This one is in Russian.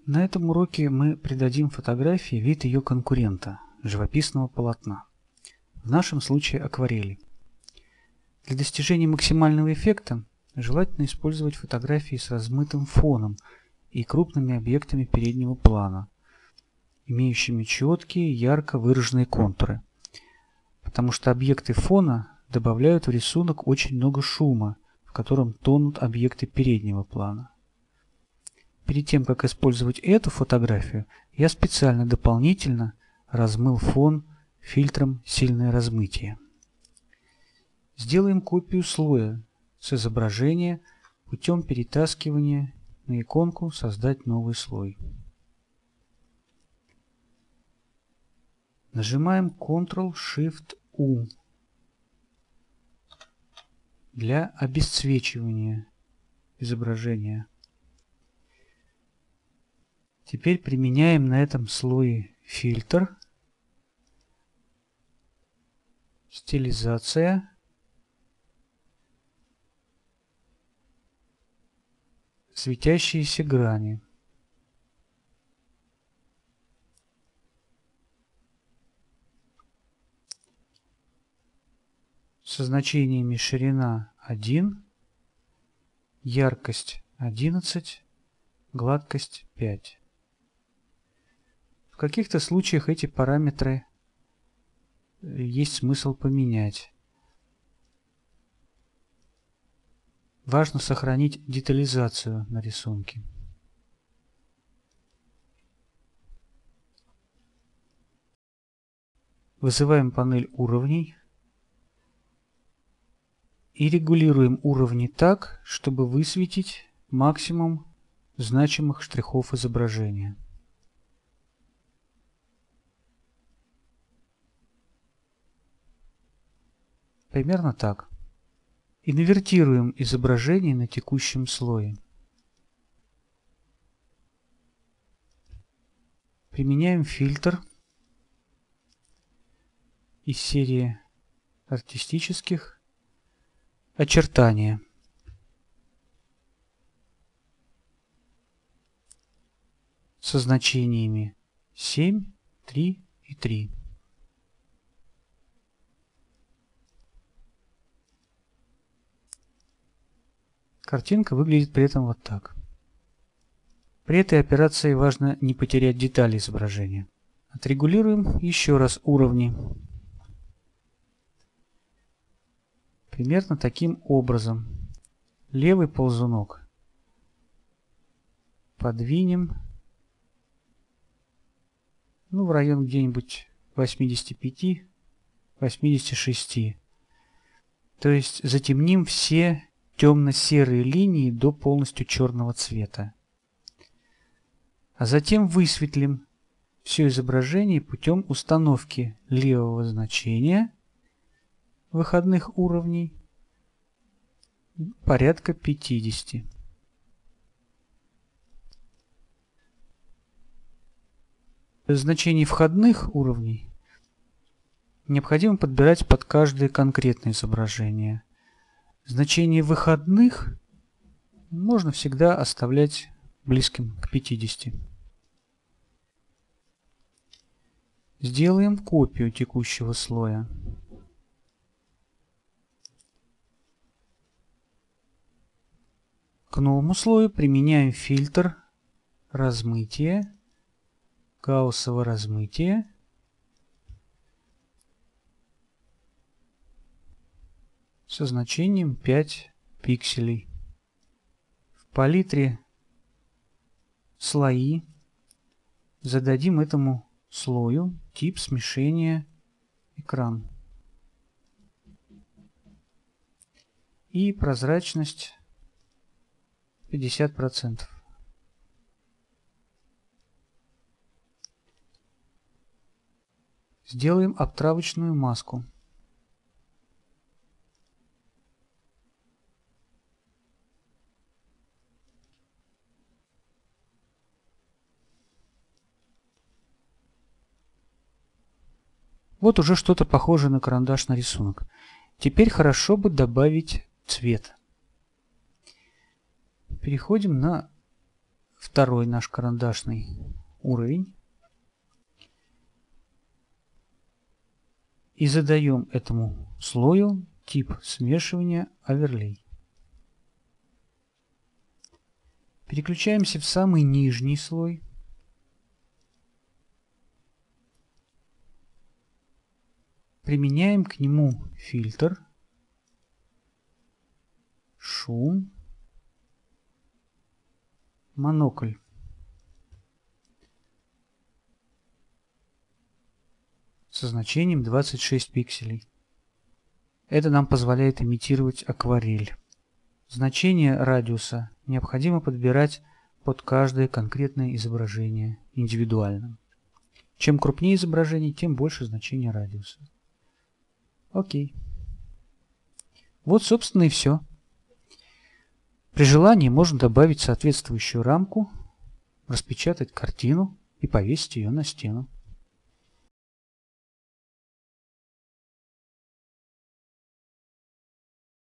На этом уроке мы придадим фотографии вид ее конкурента – живописного полотна. В нашем случае акварели. Для достижения максимального эффекта желательно использовать фотографии с размытым фоном и крупными объектами переднего плана, имеющими четкие, ярко выраженные контуры, потому что объекты фона добавляют в рисунок очень много шума, в котором тонут объекты переднего плана. Перед тем, как использовать эту фотографию, я специально дополнительно размыл фон фильтром «Сильное размытие». Сделаем копию слоя с изображения путем перетаскивания на иконку «Создать новый слой». Нажимаем Ctrl-Shift-U для обесцвечивания изображения. Теперь применяем на этом слое фильтр, стилизация, светящиеся грани. Со значениями ширина 1, яркость 11, гладкость 5. В каких-то случаях эти параметры есть смысл поменять. Важно сохранить детализацию на рисунке. Вызываем панель уровней и регулируем уровни так, чтобы высветить максимум значимых штрихов изображения. Примерно так. Инвертируем изображение на текущем слое. Применяем фильтр из серии артистических очертания. Со значениями 7, 3 и 3. Картинка выглядит при этом вот так. При этой операции важно не потерять детали изображения. Отрегулируем еще раз уровни. Примерно таким образом. Левый ползунок подвинем в район где-нибудь 85-86. То есть затемним все темно-серые линии до полностью черного цвета. А затем высветлим все изображение путем установки левого значения выходных уровней порядка 50. Значений входных уровней необходимо подбирать под каждое конкретное изображение. Значение выходных можно всегда оставлять близким к 50. Сделаем копию текущего слоя. К новому слою применяем фильтр размытия, гауссово размытие. Со значением 5 пикселей. В палитре слои зададим этому слою тип смешения экран. И прозрачность 50%. Сделаем обтравочную маску. Вот уже что-то похожее на карандашный рисунок. Теперь хорошо бы добавить цвет. Переходим на второй наш карандашный уровень. И задаем этому слою тип смешивания оверлей. Переключаемся в самый нижний слой. Применяем к нему фильтр, шум, монокль. Со значением 26 пикселей. Это нам позволяет имитировать акварель. Значение радиуса необходимо подбирать под каждое конкретное изображение индивидуально. Чем крупнее изображение, тем больше значение радиуса. Окей. Вот, собственно, и все. При желании можно добавить соответствующую рамку, распечатать картину и повесить ее на стену.